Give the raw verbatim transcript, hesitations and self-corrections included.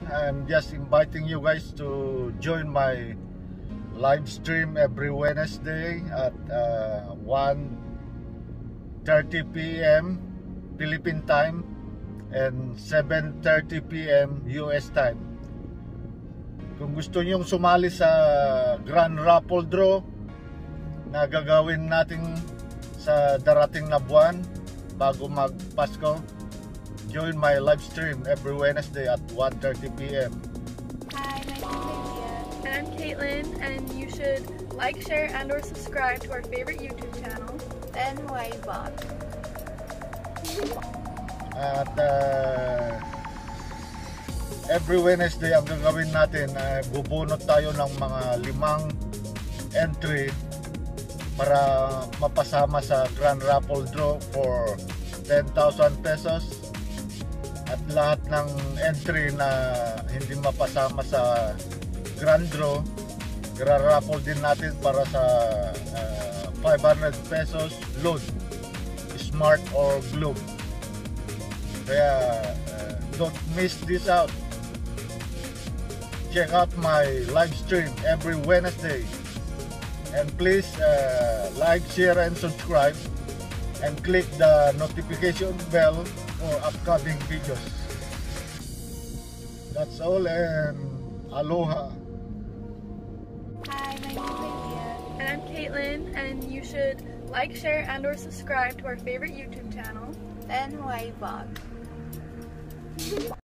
I'm just inviting you guys to join my live stream every Wednesday at uh, one thirty p m Philippine time and seven thirty p m U S time. Kung gusto niyong sumali sa Grand Raffle Draw na gagawin natin sa darating na buwan bago mag-Pasko, join my live stream every Wednesday at one thirty p m Hi, my name is Lydia. And I'm Caitlin, and you should like, share, and or subscribe to our favorite YouTube channel, N Y Vlog. At uh, every Wednesday ang gagawin natin ay uh, bubunot tayo ng mga limang entry para mapasama sa Grand Raffle Draw for ten thousand pesos. At lahat ng entry na hindi mapasama sa Grand Draw, gra-raffle din natin para sa uh, five hundred pesos load, Smart or Globe. Kaya uh, don't miss this out. Check out my live stream every Wednesday, and please uh, like, share, and subscribe, and click the notification bell for upcoming videos. That's all, and aloha. Hi, my name is Lydia. and I'm Caitlin, and you should like, share, and or subscribe to our favorite YouTube channel, N Y Vlog.